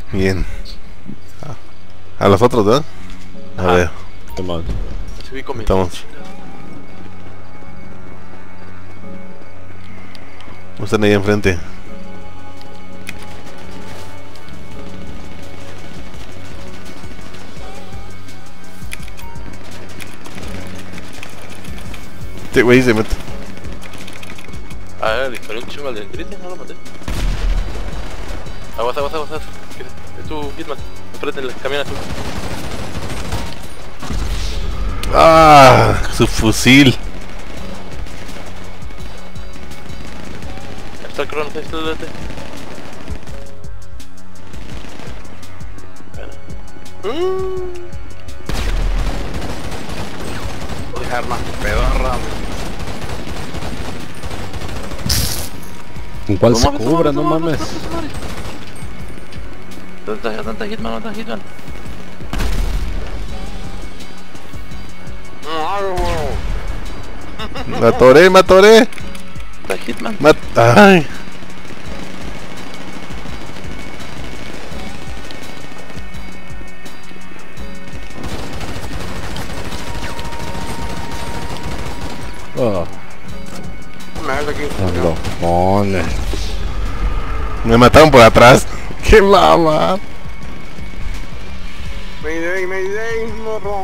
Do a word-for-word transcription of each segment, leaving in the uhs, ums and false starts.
Bien. A los otros, ¿verdad? A Ajá. ver. Tomás. Subí con mi Estamos. Están ahí enfrente. Este güey se mete. A ver, le disparé un chingo al del Cristian, no lo maté. Aguas, aguas, aguas, aguas. Es tu Hitman. Enfrente del camión azul. ¡Ah! Su fusil. Ahí está el crono, ahí está el D T. Mmm. Uy, arma, pedorra. ¿Con cuál se cubra? No mames. ¿Dónde está, dónde está Hitman? ¿Dónde está Hitman? Me atoré, me atoré. Está Hitman. Me at Ay. Oh, Me hace aquí. lo pone. Me mataron por atrás. ¡Qué mama! Mayday, mayday, morro.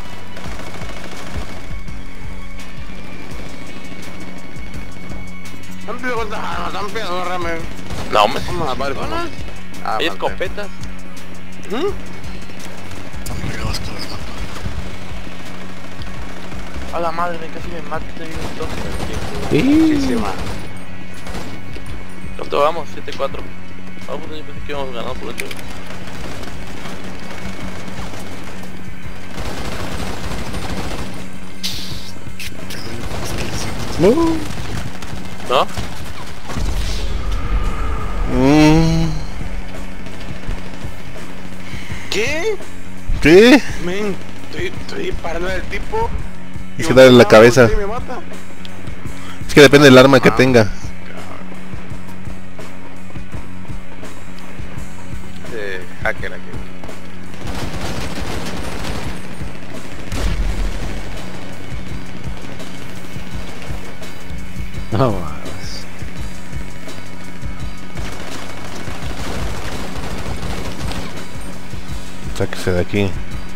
Están pedorras, están pedorras, me. No, hombre. Vamos a ver, Chingonas. Ah, Hay vale. escopetas. ¿Mm? A la madre, casi me mata este video entonces. Sí, sí, man. ¿Cuánto vamos? siete cuatro. Vamos, yo pensé que íbamos ganando por esto. Uh, ¿No? Mm. ¿Qué? ¿Qué? Men, estoy, estoy disparando al tipo. Es y que un darle la cabrón cabeza. sí me mata. Es que depende del arma que Ah. tenga. Este hacker aquí. no mames. Sáquese de aquí.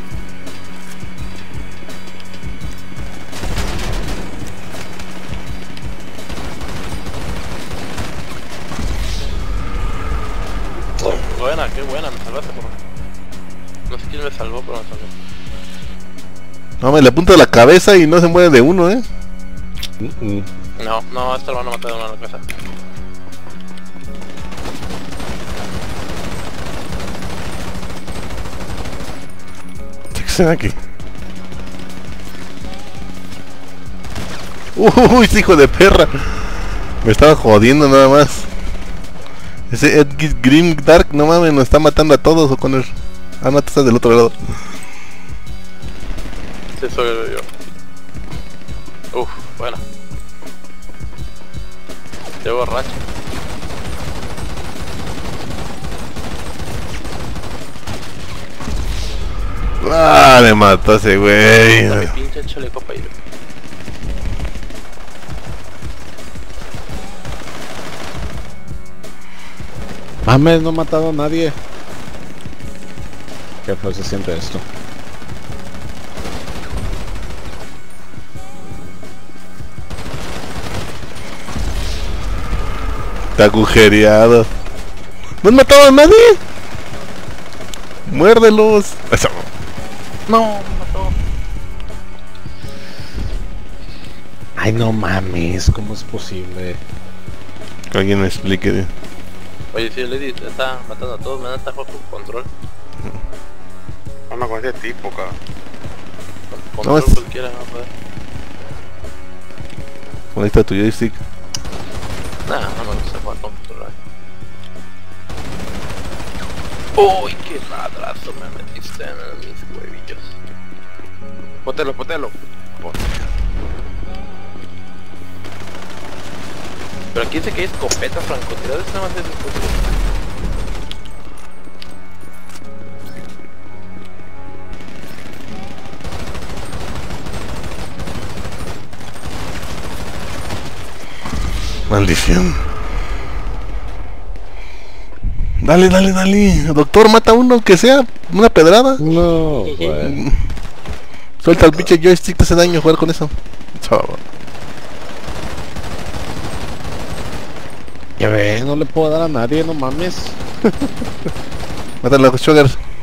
Buena, qué buena, me salvaste por... No sé quién me salvó, pero me salvó. No, me le apunta la cabeza y no se mueve de uno, ¿eh? Mm, mm. No, no, esta lo van a matar de una a la cabeza. Sáquese de aquí. Uy, ese hijo de perra. Me estaba jodiendo nada más. Ese Ed Grim Dark, no mames, nos está matando a todos, o con el... Ah, no, tú estás del otro lado. Sí, soy yo. Uf, buena. Qué borracho. Ah, me mató ese güey. Mi pinche chaleco para ir. Mames, no he matado a nadie. Qué feo se siente esto. Está agujereado. ¿No han matado a nadie? Muérdelos. Eso. No, me mató. Ay, no mames, ¿cómo es posible? Que alguien me explique. Oye, si el Lady está matando a todos, me dan esta juego con control. Vamos con este tipo, cabrón. Con No, control es- cualquiera, no puede. Conecta tu joystick. Nah, no me gusta jugar con control. Uy, qué madrazo me metiste en mis huevillos. Potelo, potelo. Pero aquí dice que hay escopetas francotiradas, nada más es escopeta. Maldición. Dale, dale, dale. Doctor, mata a uno, aunque sea una pedrada. No, güey. Suelta el pinche joystick, te hace daño jugar con eso. Chao. Ya ves, no le puedo dar a nadie, no mames. Mátalo, Sugar.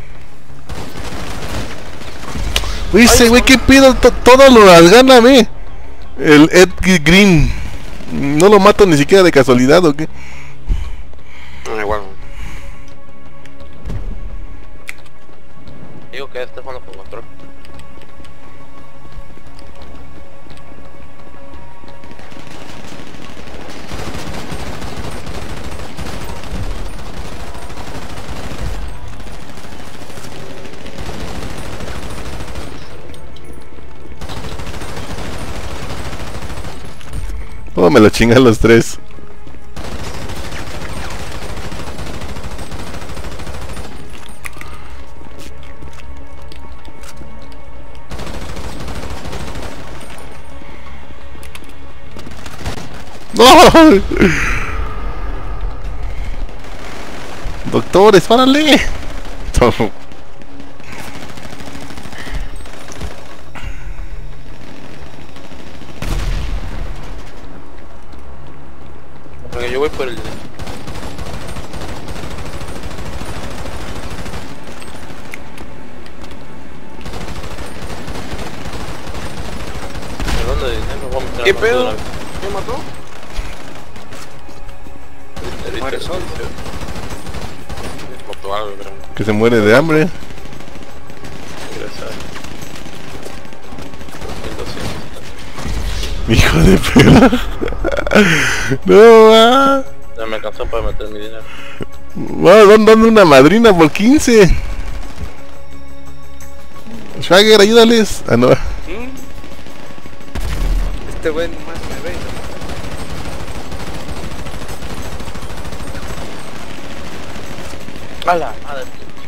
Uy, ese güey, qué pido, to todo lo las gana, me. El Ed Green. No lo mato ni siquiera de casualidad, ¿o qué? No, igual. Digo que este jugando con control. Oh, me lo chingan los tres. ¡No! Doctores, párale. Porque yo voy por el... Hablando de dinero, vamos a meter ¿Qué la pedo? mano ¿Qué mató? de una- Muere solo. Mató algo, creo. Que se muere de hambre. Gracias. dos mil doscientos. Hijo de perra. No, va. Ya me alcanzó para meter mi dinero. Va dando una madrina por quince. Schwager, ayúdales. Ah, no. Este güey nomás me ve. ¡Hala! ¡Hala!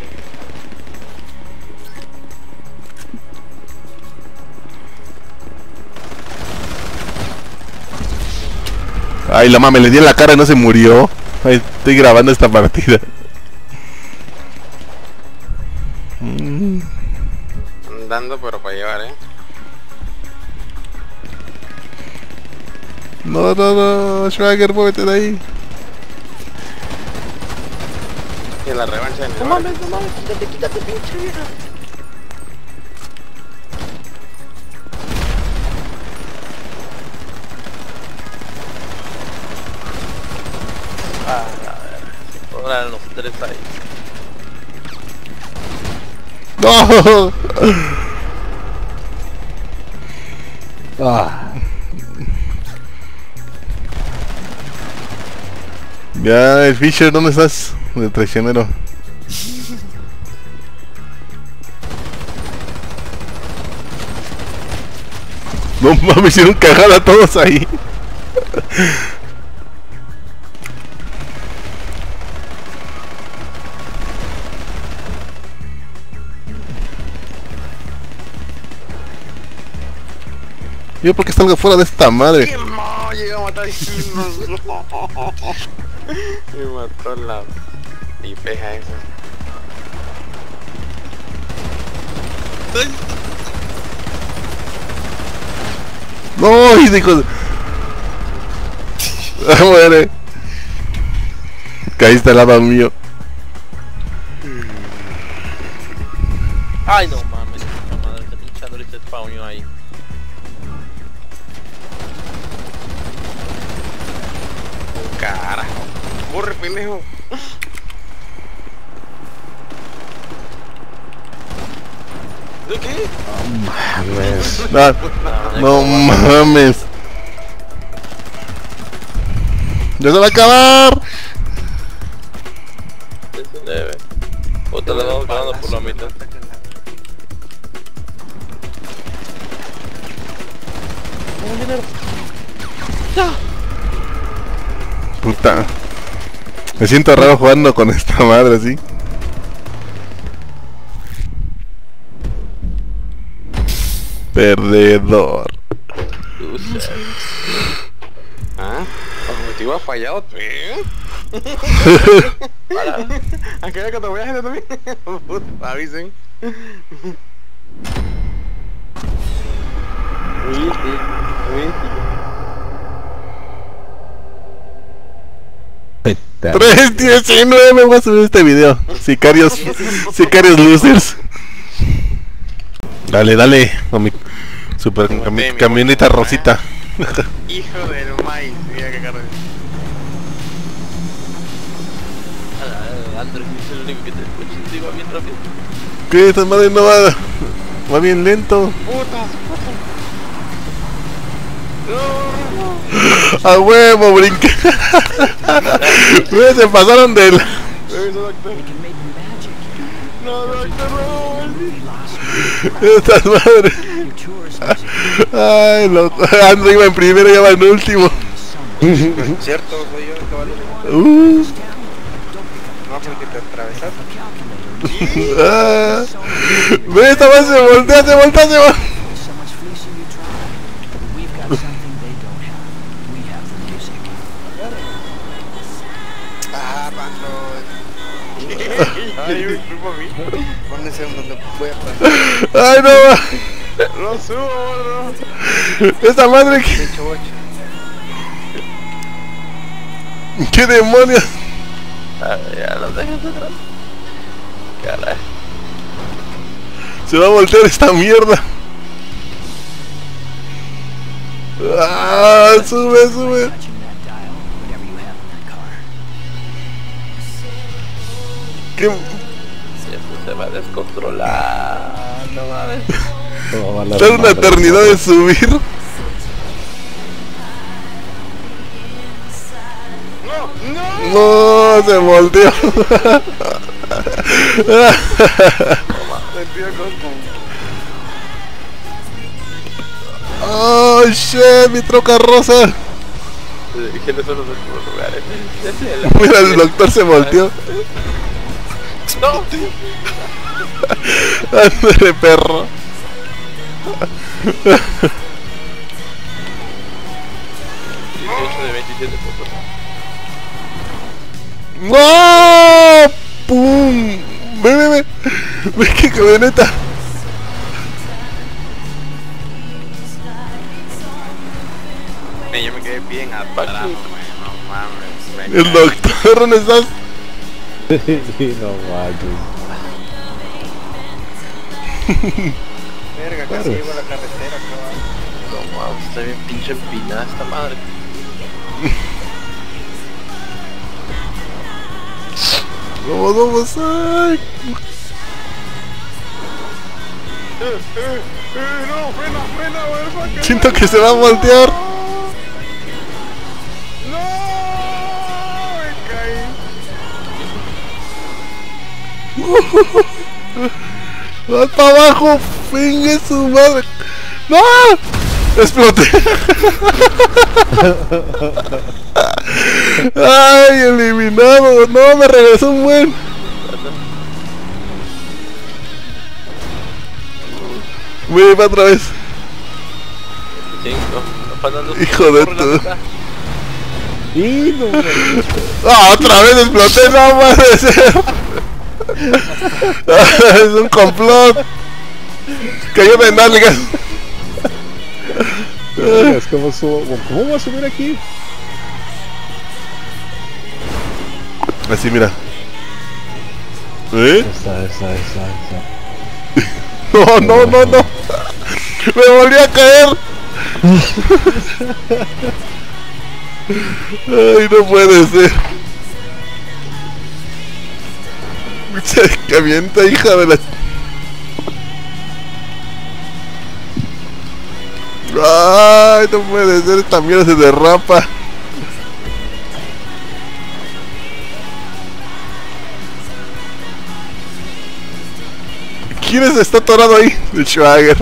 Ay, la mame, le di en la cara y no se murió. Ay, estoy grabando esta partida. Mm. Andando, pero para llevar, eh. No, no, no, Schwager, muévete de ahí. Y la revancha de mi No mames, no mames, quítate, quítate, pinche vieja. Ah, a ver, ahora los tres ahí. No. Ah, Ya, el Fisher, ¿dónde estás? De traicionero. No mames, hicieron cagada todos ahí. Yo porque salgo fuera de esta madre. ¡Qué mo! Llega a matar a me mató la tipeja esa. No, y dijo. Ah, muere. Caíste al lado mío. Ay, no mames, puta madre, este pinche Android se spawnó ahí. Carajo. Corre, pendejo. ¿De qué? mames. Ah, no mames. Ya se va a acabar. diecinueve. O te la vamos ganando por la mitad. Puta. Me siento raro jugando con esta madre así. Perdedor. Tú sabes. ¿Ah? objetivo ha fallado, ¿eh? Aunque ya que te voy a hacer también. Puta, avisen. tres diecinueve, voy a subir este video. Sicarios, sicarios losers. Dale, dale, con mi super con mi camioneta rosita. Hijo del maíz, mira qué carro. Andrés es el único que te escucha y va bien rápido. ¿Qué? Esta madre no va, va bien lento. Putas, putas. A huevo, brinque. Se pasaron del. No, doctor, no. Estas madres. Ay, loco. Andrew iba en primero y ya va en último. Cierto, soy yo, caballo. Uh. No, porque te atravesaste. Ah. Ve, esta vez se voltea, se voltea, se va. Ah, Pando. Ay, un grupo a mí. Pónganse donde voy a pasar. Ay, no va. Lo subo, bro. Esta madre que. ¿Qué demonios? Ah, ya lo dejas atrás. Caray. Se va a voltear esta mierda. Ah, sube, sube. ¿Qué? Siempre se va a descontrolar. No mames. Está una eternidad de subir. No, se volteó. Oh shit, mi troca rosa. ¿Quiénes son los últimos lugares? Mira, el doctor se volteó. No. Ándale, perro. dieciocho de veintisiete puntos. ¡No! ¡Pum! ¡Ve, ve, ve! ¡Ve qué camioneta! Eh, yo me quedé bien atrás, no mames. El doctor, ¿dónde estás? No mames. Verga, casi llego a la carretera, cabrón. No mames, está bien pinche empinada esta madre. Vamos, vamos, ay. Eh, eh, eh, no, frena, frena, verga. Siento que se va a voltear. No, me caí. ¡Vas para abajo! ¡Fingue su madre! ¡No! ¡Exploté! ¡Ay, eliminado! ¡No, me regresó un buen! Voy a ir para otra vez. cinco. Hijo de tu... Y no mames. ¡Ah, otra vez exploté! ¡No puede ser! Es un complot. Cayó de nalgas. ¿Cómo subo? ¿Cómo voy a subir aquí? Así, mira. ¿Eh? Esa, esa, esa, esa. No, no, no, no. Me volví a caer. Ay, no puede ser. Mucha camioneta, hija de la... Ay, no puede ser, esta mierda se derrapa. ¿Quién es- está atorado ahí? El Schwager.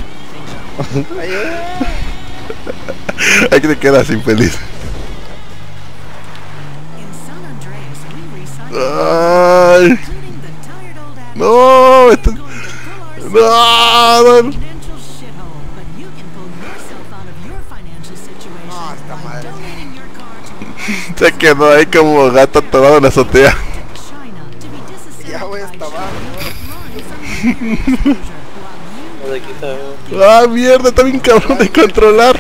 Aquí te quedas infeliz. Ay. No, esto... No, no. Se quedó ahí como gato atorado en la azotea. Ya voy hasta abajo. No de aquí está. Ah, mierda, está bien cabrón de controlar.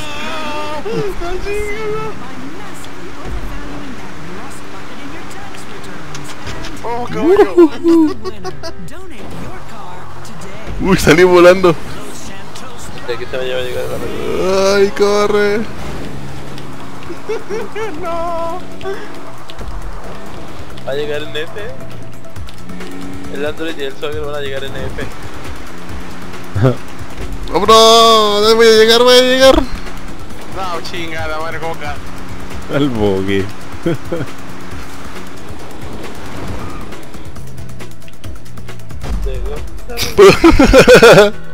Oh, cabrón. Uy, salí volando. De aquí se va a llevar a llegar. Ay, corre. No. Va a llegar en F. El Android y el Swagger van a llegar en F. Oh, bro, voy a llegar, voy a llegar. No, chingada, madre, como que. Al bogue. Llegó.